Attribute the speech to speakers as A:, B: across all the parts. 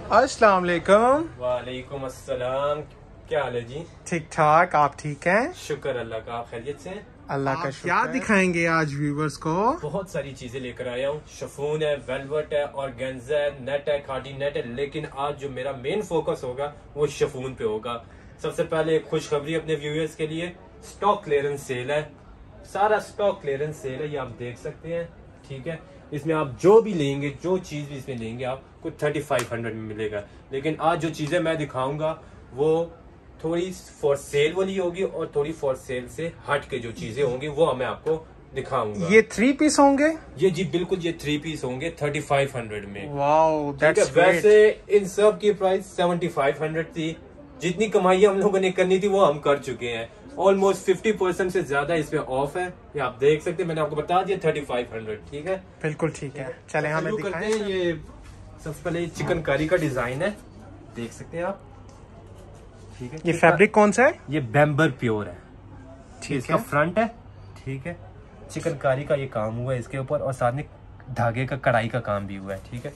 A: अस्सलाम वालेकुम।
B: वालेकुम अस्सलाम। क्या हाल है जी?
A: ठीक ठाक, आप ठीक हैं?
B: शुक्र अल्लाह का, आप खैरियत से?
A: अल्लाह का शुक्र। क्या दिखाएंगे आज व्यूवर्स को?
B: बहुत सारी चीजें लेकर आया हूँ। शिफॉन है, वेलवेट है, ऑर्गेन्जा है, नेट है, खादी नेट है, लेकिन आज जो मेरा मेन फोकस होगा वो शिफॉन पे होगा। सबसे पहले एक खुशखबरी अपने व्यूअर्स के लिए, स्टॉक क्लियरेंस सेल है। सारा स्टॉक क्लियरेंस सेल है, ये आप देख सकते हैं। ठीक है, इसमें आप जो भी लेंगे, जो चीज भी इसमें लेंगे, आपको 3500 में मिलेगा। लेकिन आज जो चीजें मैं दिखाऊंगा वो थोड़ी फॉर सेल वाली होगी और थोड़ी फॉर सेल से हट के जो चीजें होंगी वो मैं आपको दिखाऊंगा।
A: ये 3 पीस होंगे?
B: ये जी बिल्कुल, ये 3 पीस होंगे 3500 में।
A: Wow, that's great.
B: वैसे इन सब की प्राइस 7500 थी। जितनी कमाई हम लोगों ने करनी थी वो हम कर चुके हैं। ऑलमोस्ट 50% से ज्यादा इसमें ऑफ है। ये आप देख सकते हैं, मैंने आपको बता दिया 3500। ठीक है,
A: बिल्कुल ठीक है। चले हमें दिखाएं।
B: ये सबसे पहले चिकन कारी का डिजाइन है, देख सकते हैं आप। ठीक है,
A: ये फैब्रिक कौन सा है?
B: ये बैम्बर प्योर है।
A: ठीक
B: इसका
A: है,
B: फ्रंट है। ठीक है, चिकनकारी का ये काम हुआ है इसके ऊपर और साथ में धागे का कढ़ाई का काम भी हुआ है। ठीक है,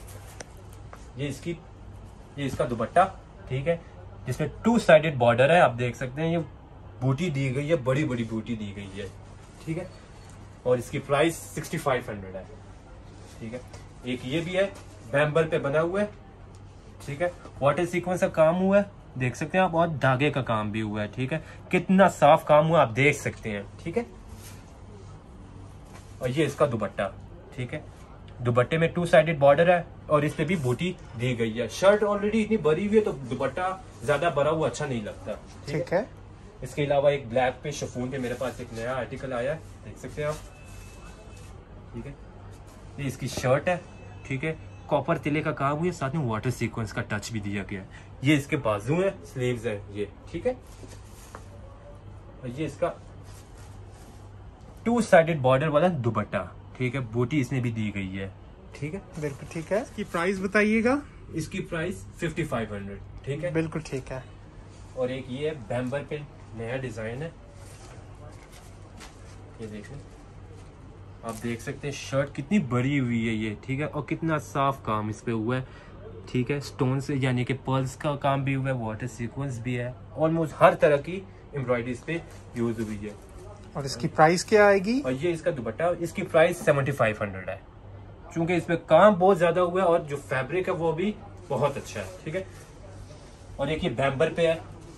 B: ये इसका दुपट्टा। ठीक है, जिसमें 2 साइडेड बॉर्डर है, आप देख सकते हैं। ये बूटी दी गई है, बड़ी बड़ी बूटी दी गई है। ठीक है, और इसकी प्राइस 6500 है। ठीक है, एक ये भी है, बैम्बर पे बना हुआ है। ठीक है, वाटर सीक्वेंस का काम हुआ है, देख सकते हैं आप, और धागे का काम भी हुआ है। ठीक है, कितना साफ काम हुआ आप देख सकते हैं। ठीक है, और ये इसका दुपट्टा। ठीक है, दुपट्टे में 2 साइडेड बॉर्डर है और इस पे भी बूटी दी गई है। शर्ट ऑलरेडी इतनी भरी हुई है तो दुपट्टा ज्यादा भरा हुआ अच्छा नहीं लगता।
A: ठीक है।
B: इसके अलावा एक ब्लैक पे शिफॉन पे मेरे पास एक नया आर्टिकल आया है, देख सकते हैं आप। ठीक है, ये इसकी शर्ट है। ठीक है, कॉपर तिले का काम हुआ है, साथ में वाटर सीक्वेंस का टच भी दिया गया है। ये इसके बाजू है, स्लीव्स है ये। ठीक है, और ये इसका 2 साइडेड बॉर्डर वाला दुपट्टा। ठीक है, बूटी इसमें भी दी गई है। ठीक है,
A: बिल्कुल ठीक है। इसकी प्राइस बताइएगा।
B: इसकी प्राइस 5500। ठीक है,
A: बिल्कुल ठीक है।
B: और एक ये बैम्बर पे नया डिजाइन है, ये देखें, आप देख सकते हैं। शर्ट कितनी बड़ी हुई है ये। ठीक है, और कितना साफ काम इस पे हुआ है। ठीक है, स्टोन से यानी कि पर्ल्स का काम भी हुआ है, वाटर सीक्वेंस भी है, ऑलमोस्ट हर तरह की एम्ब्रॉयडरी इस पे यूज हुई है।
A: और इसकी प्राइस क्या आएगी?
B: और ये इसका दुपट्टा, इसकी प्राइस 7500 है। चूंकि इसमें काम बहुत ज्यादा हुआ है और जो फैब्रिक है वो भी बहुत अच्छा है। ठीक है, और एक ये बैम्बर पे है।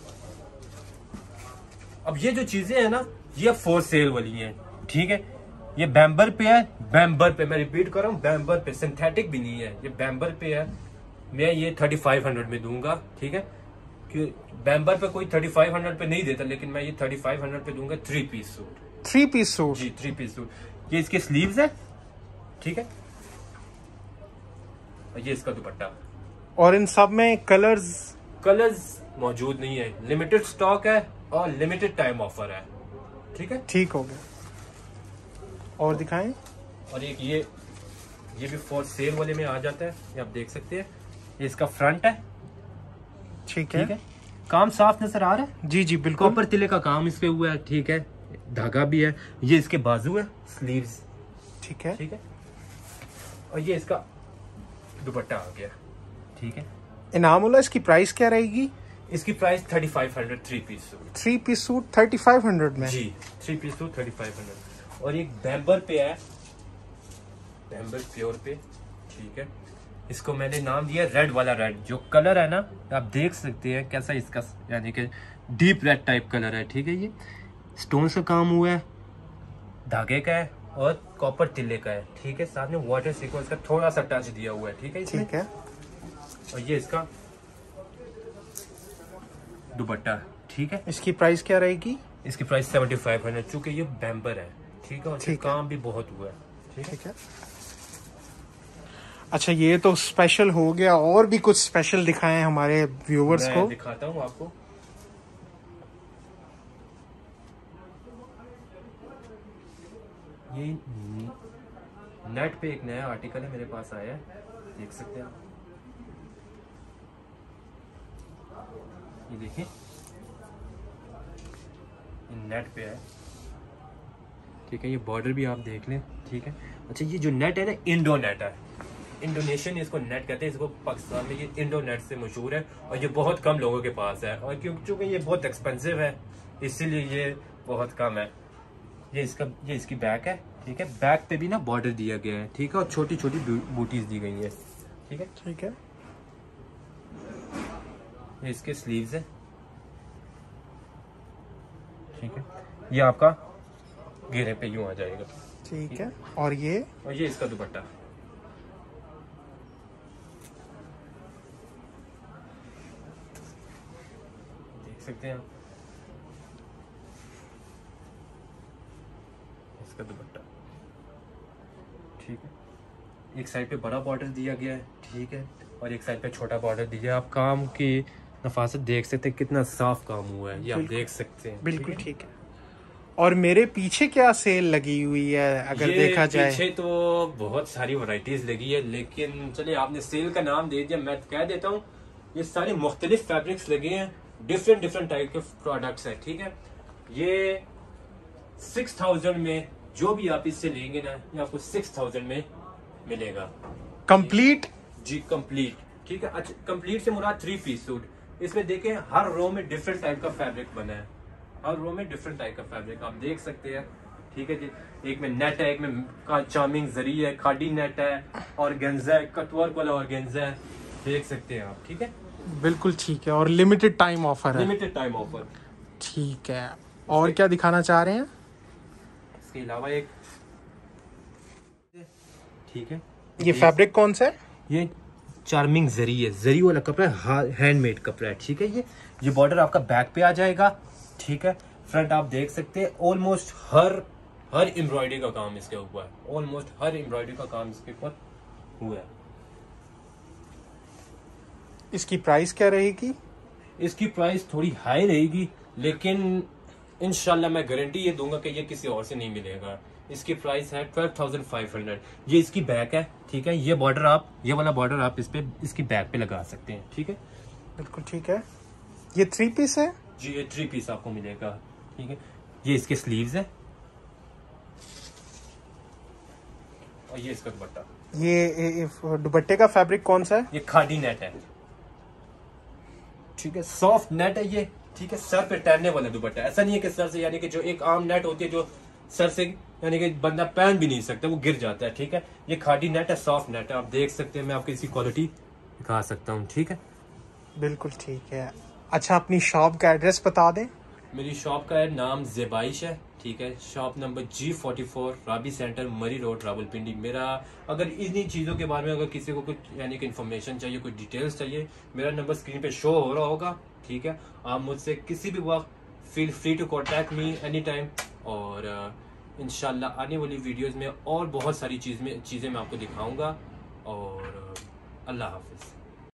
B: अब ये जो चीजें हैं ना, ये फॉर सेल वाली हैं। ठीक है, ये बैम्बर पे है, बैम्बर पे, मैं रिपीट कर रहा हूँ, बैम्बर पे, सिंथेटिक भी नहीं है, ये बैम्बर पे है। मैं ये 3500 में दूंगा। ठीक है, कि बैम्बर पे कोई 3500 पे नहीं देता, लेकिन मैं ये 3500 पे दूंगा। 3 पीस सूट।
A: 3 piece suit?
B: जी, 3 पीस सूट। ये इसके स्लीव्स है। ठीक है, और ये इसका दुपट्टा।
A: और इन सब में कलर्स
B: मौजूद नहीं है, लिमिटेड स्टॉक है और लिमिटेड टाइम ऑफर है। ठीक है,
A: ठीक हो गया। और दिखाएं।
B: और एक ये भी फॉर सेल वाले में आ जाता है, ये आप देख सकते हैं। ये इसका फ्रंट है।
A: ठीक है।
B: काम साफ नजर आ रहा है।
A: जी जी बिल्कुल।
B: कॉपर तिले का काम इस पे हुआ है। ठीक है, धागा भी है। ये इसके बाजू है, स्लीव्स।
A: ठीक है।
B: ठीक है, और ये इसका दुपट्टा आ गया। ठीक है,
A: इनामुल्लाह, इसकी प्राइस क्या रहेगी?
B: इसकी price 3500। 3 piece suit.
A: 3 piece suit 3500 में?
B: जी, 3 पीस सूट 3500। और एक बैम्बर पे है, बैम्बर प्योर पे। ठीक है, इसको मैंने नाम दिया रेड वाला। रेड जो कलर है ना, आप देख सकते हैं कैसा इसका, यानी कि डीप रेड टाइप कलर है। ठीक है, ये स्टोन का काम हुआ है, धागे का है और कॉपर तिल्ले का है। ठीक है, साथ में वाटर सीक्वेंस का थोड़ा सा टच दिया हुआ है। ठीक है, इसमें।
A: ठीक है।
B: और ये इसका दुपट्टा। ठीक है,
A: इसकी प्राइस क्या रहेगी?
B: इसकी प्राइस 7500, चूंकि ये बैम्बर है। ठीक है, और
A: ठीक है।
B: काम भी बहुत हुआ है।
A: ठीक है। अच्छा, ये तो स्पेशल हो गया, और भी कुछ स्पेशल दिखाएं हमारे व्यूवर्स को।
B: दिखाता हूँ आपको। ये नेट पे एक नया आर्टिकल है, मेरे पास आया है, देख सकते हैं आप। ये देखिए, नेट पे है। ठीक है, ये बॉर्डर भी आप देख लें। ठीक है, अच्छा, ये जो नेट है ना, इंडो नेट है। इंडोनेशियन इसको नेट कहते हैं, इसको पाकिस्तान में ये इंडो नेट से मशहूर है और ये बहुत कम लोगों के पास है, और क्योंकि ये बहुत एक्सपेंसिव है इसीलिए ये बहुत कम है। ये इसकी बैक है, ठीक है। बैक पे भी ना बॉर्डर दिया गया है, ठीक है, और छोटी छोटी बूटीज दी गई है, ठीक है।
A: ठीक है,
B: ये इसके स्लीव्स है, ठीक है। ये आपका घेरे पे यूं आ जाएगा,
A: ठीक है। और ये
B: इसका दुपट्टा, देख सकते हैं आप, इसका दुपट्टा, ठीक है। एक साइड पे बड़ा बॉर्डर दिया गया है, ठीक है, और एक साइड पे छोटा बॉर्डर दिया है। आप काम की नफासत देख सकते हैं, कितना साफ काम हुआ है, ये आप देख सकते हैं,
A: बिल्कुल ठीक है। और मेरे पीछे क्या सेल लगी हुई है अगर देखा जाए?
B: पीछे तो बहुत सारी वैरायटीज लगी है, लेकिन चलिए आपने सेल का नाम दे दिया, मैं कह देता हूँ। ये सारे मुख्तलिफ फैब्रिक्स लगे हैं, डिफरेंट टाइप के प्रोडक्ट्स हैं, ठीक है। ये 6000 में जो भी आप इससे लेंगे ना, ये आपको 6000 में मिलेगा
A: कंप्लीट।
B: जी कंप्लीट, ठीक है। अच्छा, कंप्लीट से मुराद 3 पीस सूट। इसमें देखें हर रो में डिफरेंट टाइप का फैब्रिक बना है, हर रो में डिफरेंट टाइप का फैब्रिक आप देख सकते हैं, ठीक है जी। एक में नेट है, एक में चार्मिंग जरी है, खादी नेट है, और गेंजा है, कटवर्क वाला और गेंजा है, देख सकते हैं आप, ठीक है।
A: बिल्कुल ठीक है। और लिमिटेड टाइम ऑफर है?
B: लिमिटेड टाइम ऑफर,
A: ठीक है। और क्या दिखाना चाह रहे हैं?
B: इसके अलावा एक, ठीक है,
A: ये फैब्रिक कौन सा है?
B: ये चार्मिंग जरी है, जरी वाला कपड़ा है, हैंडमेड कपड़ा है, ठीक है। ये बॉर्डर आपका बैक पे आ जाएगा, ठीक है। फ्रंट आप देख सकते हैं, ऑलमोस्ट हर एम्ब्रॉयडरी का काम इसके ऊपर है, ऑलमोस्ट हर एम्ब्रॉयडरी का काम इसके ऊपर हुआ है।
A: इसकी प्राइस क्या रहेगी?
B: इसकी प्राइस थोड़ी हाई रहेगी, लेकिन इंशाल्लाह मैं गारंटी ये दूंगा कि ये किसी और से नहीं मिलेगा। इसकी प्राइस है 12,500। ये इसकी बैक है, ठीक है। ये वाला बॉर्डर आप इसकी बैक पे लगा सकते हैं, ठीक है।
A: बिल्कुल ठीक है। ये 3 पीस है
B: जी, ये 3 पीस आपको मिलेगा, ठीक है। ये इसके स्लीव्स है और ये इसका दुपट्टा।
A: ये दुपट्टे का फैब्रिक कौन सा है?
B: ये खादी नेट है, ठीक है, सॉफ्ट नेट है ये, ठीक है। सर पे टहनने वाला दुपट्टा, ऐसा नहीं है कि सर से, यानी कि जो एक आम नेट होती है जो सर से यानी कि बंदा पहन भी नहीं सकता, वो गिर जाता है, ठीक है। ये खादी नेट है, सॉफ्ट नेट है, आप देख सकते हैं, मैं आपको इसकी क्वालिटी दिखा सकता हूँ, ठीक है।
A: बिल्कुल ठीक है। अच्छा, अपनी शॉप का एड्रेस बता दें।
B: मेरी शॉप का नाम ज़ेबाइश है, ठीक है। Shop number G44, Rabi center, Murree road, Rawalpindi. मेरा अगर इन्हीं चीज़ों के बारे में अगर किसी को कुछ यानी कि इन्फॉर्मेशन चाहिए, कोई डिटेल्स चाहिए, मेरा नंबर स्क्रीन पे शो हो रहा होगा, ठीक है। आप मुझसे किसी भी वक्त feel free to contact me any time, और इंशाल्लाह आने वाली वीडियोज़ में और बहुत सारी चीज़ें मैं आपको दिखाऊँगा, और अल्लाह हाफिज़।